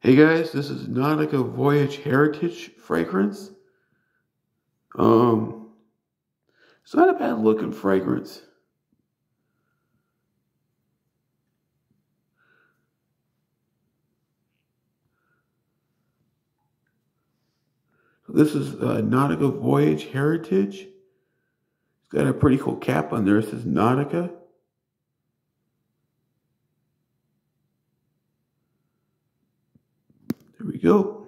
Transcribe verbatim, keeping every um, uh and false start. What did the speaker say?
Hey guys, this is Nautica Voyage Heritage fragrance. Um, it's not a bad looking fragrance. This is uh, Nautica Voyage Heritage. It's got a pretty cool cap on there. It says Nautica. There we go.